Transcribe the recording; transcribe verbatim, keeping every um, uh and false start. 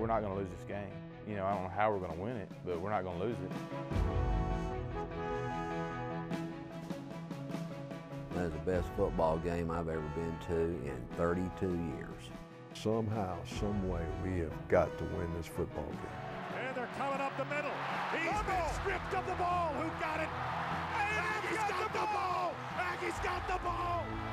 not going to lose this game. You know, I don't know how we're going to win it, but we're not going to lose it. That was the best football game I've ever been to in thirty-two years. Somehow, some way, we have got to win this football game. And they're coming up the middle. He's been stripped of the ball. Who got it? A and M's got the ball. Aggies got the ball.